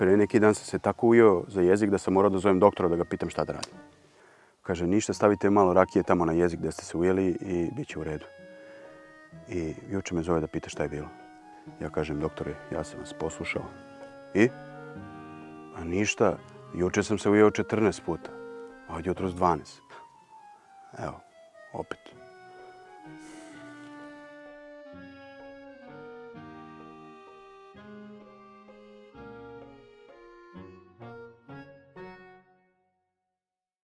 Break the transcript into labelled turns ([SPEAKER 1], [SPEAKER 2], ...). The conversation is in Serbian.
[SPEAKER 1] Pre neki dan sam se tako ujeo za jezik da sam morao da zovem doktora da ga pitam šta da radim. Kaže, ništa, stavite malo rakije tamo na jezik gde ste se ujeli i bit će u redu. I juče me zove da pita šta je bilo. Ja kažem, doktore, ja sam vas poslušao. I? A ništa, juče sam se ujeo 14 puta, a od jutros 12. Evo, opet.